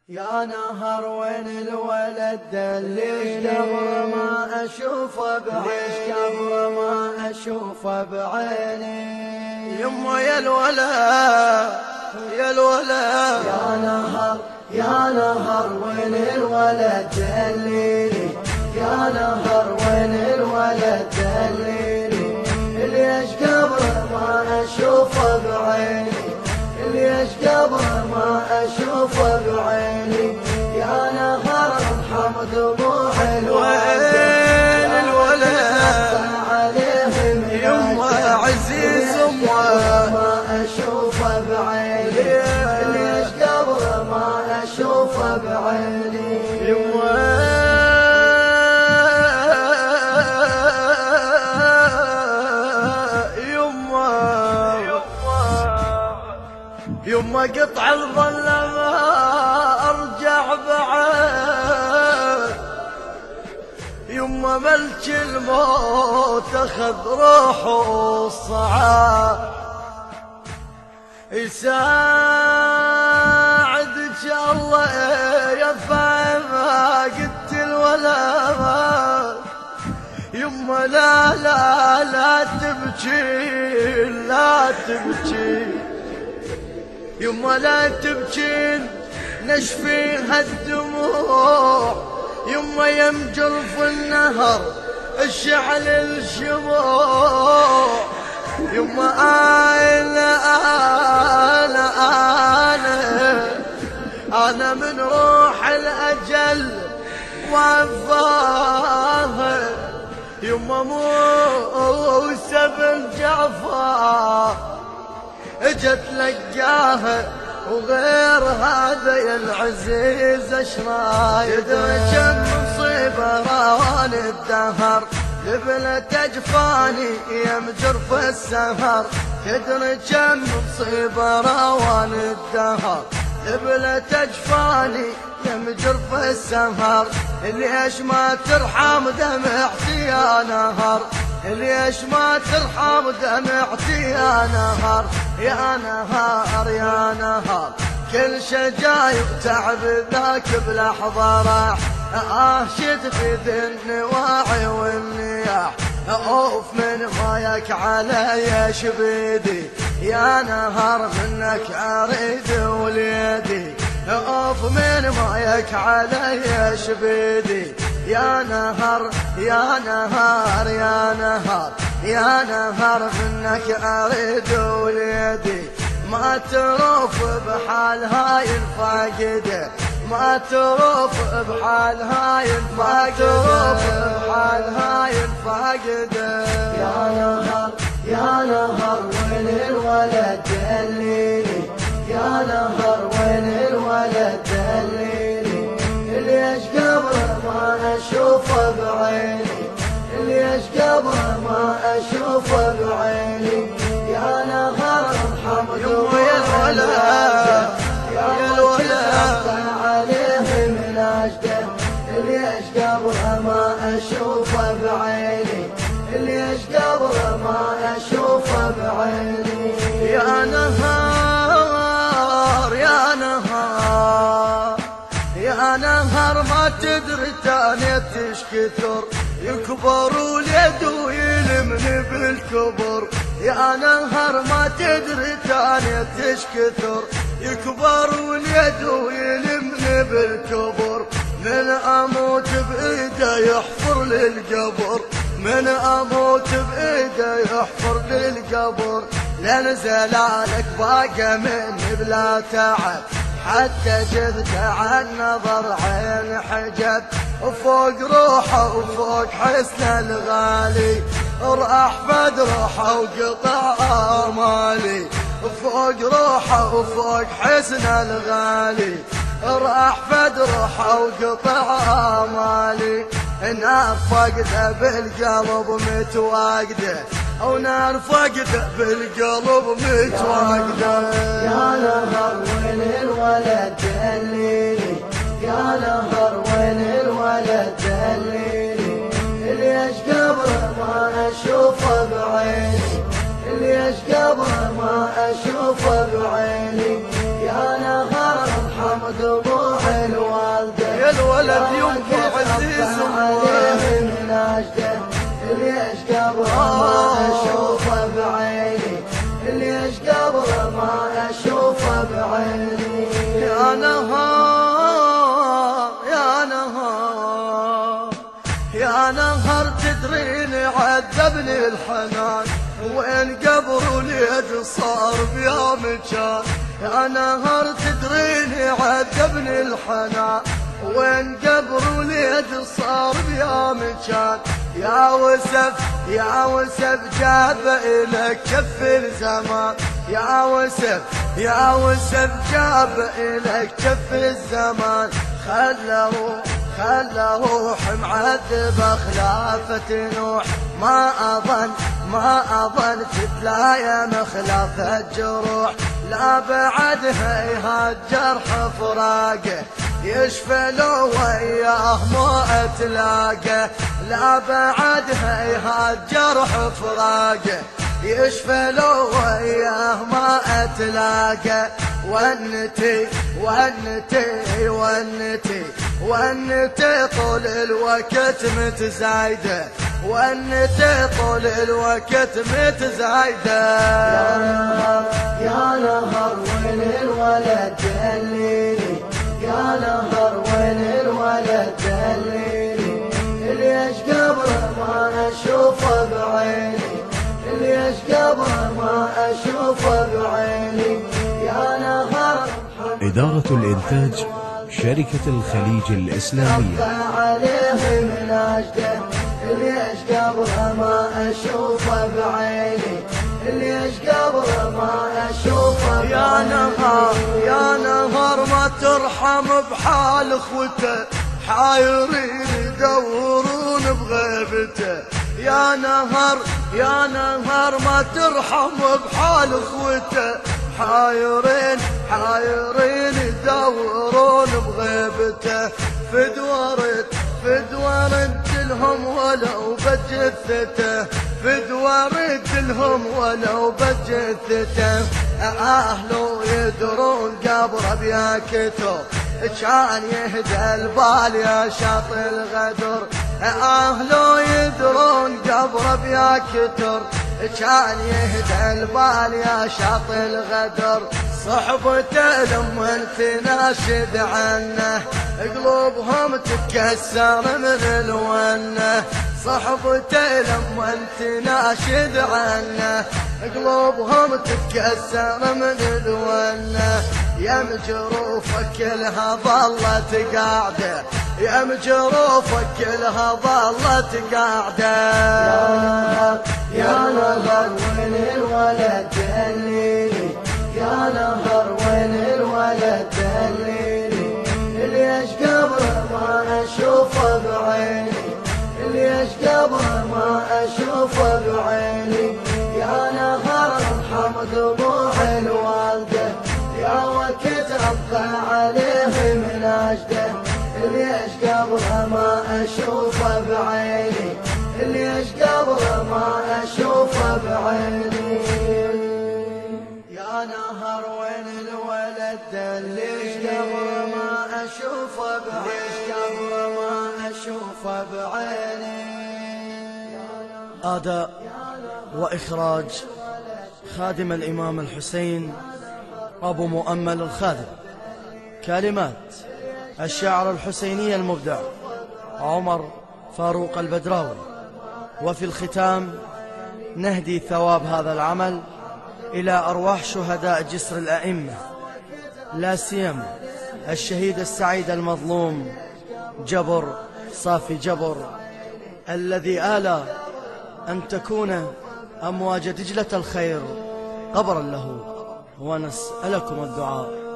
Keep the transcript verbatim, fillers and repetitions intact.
يا نهر وين الولد دليلي قبر ما اشوفه بعيني قبر ما اشوفه بعيني يما يا الولا يا الولا يا نهر يا نهر وين الولد دليلي يا نهر وين الولد دليلي ليش قبر ما اشوفه بعيني ليش قبر ما اشوفه بعيني يا نهر ارحم دموع الولد وين الولد عليه يما عزيز امه ما اشوفه بعيني ليش قبر ما اشوفه بعيني يما يما قطع الظلمة ارجع بعد يما ملك الموت اخذ روحه الصعاد يساعدك الله يا فاهمة قلت الولا يما لا لا لا تبكي لا تبكي يما لا تبكين نشفيها الدموع يما يمجر في النهر الشعل الشموع يما انا انا انا انا من روح الاجل وفاها يما موسى بن جعفر اجت لقاها وغير هذا يا العزيز اشرايد كم مصيبه روان الدهر لبلة اجفاني يمجر في السهر تدري كم مصيبه روان الدهر لبلة اجفاني يمجر في السهر ليش ما ترحم دمعتي يا نهر ليش ما ترحم دمعتي يا نهر يا نهار يا نهار كل شجاي وتعب ذاك بلحظة راح اهشت في ذي النواعي والنياح اوف من مايك علي شبيدي يا نهر منك اريد وليدي اوف من مايك علي شبيدي يا نهر يا نهار يا نهار يا نهر منك اريد وليدي ما تروف بحال هاي الفاقده ما تروف بحال هاي ما تروف بحال هاي الفاقده يا نهر يا نهر وين الولد دليلي يا نهر وين الولد دليلي ليش قبر ما اشوفه بعيني ليش قبر ما اشوفه بعيني يا نهر ارحم يما يا الولا يا الولا عليه من اجده ليش قبر ما اشوفه بعيني ليش قبر ما اشوفه بعيني يا نهار يا نهار يا نهر ما تدري تاني تشكتر يكبر واليد ويلمني بالكبر يا نهر ما تدري تاني تشكتر يكبر واليد ويلمني بالكبر من اموت بايده يحفر للقبر من اموت بايده يحفر للقبر لان زلالك باقى مني بلا تعب حتى جذت عن نظر عين حجب وفوق روحه وفوق حسنه الغالي راح فد روحه وقطع امالي فوق روحه وفوق حسنه الغالي راح فد روحه وقطع امالي نار فقده بالقلب متواقده او نار فقده بالقلب متواقده يا نهر وين الولد دليلي يا نهر وين الولد دليلي ليش قبر ما اشوفه بعيني ليش قبر ما اشوفه بعيني يا نهر ارحم دموع الوالدة يا الولد ينفع عزيز عليه من أجده ليش قبره ما أشوفه بعيني ليش قبره ما أشوفه بعيني يا نهار يا نهار يا نهار تدريني عذبني الحنان وين قبر وليد صار بيا مكان يا نهار تدريني عذبني الحنان وين قبر وليد صار بيا مكان يا وسف يا وسف جاب إلك كف الزمان يا وسف يا وسف جاب إلك كف الزمان خلى روح خلى روح معذب خلافة نوح ما أظن ما أظن تتلايا مخلافة الجروح لا بعد هيها الجرح فراقه يشفى لو وياه ما اتلاقى لا بعد هيها الجرح فراقه يشفى لو وياه ما اتلاقى ونتي ونتي ونتي ونتي طول الوقت متزايده ونتي طول الوقت متزايده يا نهر يا نهر وين الولد دليلي يا نهر وين الولد دليلي ليش قبره ما اشوفه بعيني ليش قبره ما اشوفه بعيني يا نهر إدارة الإنتاج شركة الخليج الإسلامية عليه من أجده ليش قبره ما أشوفه بعيني ليش قبره ما أشوفه بعيني يا نهار يا نهار ما ترحم بحال اخوته حايرين يدورون بغيبته يا نهار يا نهار ما ترحم بحال اخوته حايرين حايرين يدورون بغيبته فدورت فدورت لهم ولو بجثته فدورت لهم ولو بجثته اهله يدرون قبره بياكتو كان يهدى البال يا شاطئ الغدر اهله يدرون قبره بياكتر كان يهدى البال يا شاطئ الغدر صحبته لما تناشد عنه قلوبهم تتكسر من الونه صحبته لما تناشد عنه قلوبهم تتكسر من الونه يا مجروفك كلها ظلت قاعده يا مجروفك كلها ظلت قاعده يا نهر وين الولد دليلي يا نهر وين الولد دليلي ليش قبره ما اشوفه بعيني ليش قبره ما اشوفه بعيني يا نهر ارحم دموع الوالده يا وقت ابقى عليه من اجده ليش قبره ما اشوفه بعيني ليش قبره ما اشوفه بعيني يا نهر وين الولد ليش قبره ما اشوفه بعيني ليش قبره ما اشوفه بعيني أداء وإخراج خادم الإمام الحسين أبو مؤمل الخادم كلمات الشاعر الحسيني المبدع عمر فاروق البدراوي وفي الختام نهدي ثواب هذا العمل إلى أرواح شهداء جسر الأئمة لا سيما الشهيد السعيد المظلوم جبر صافي جبر الذي آلى أن تكون أمواج دجلة الخير قبرا له ونسألكم الدعاء.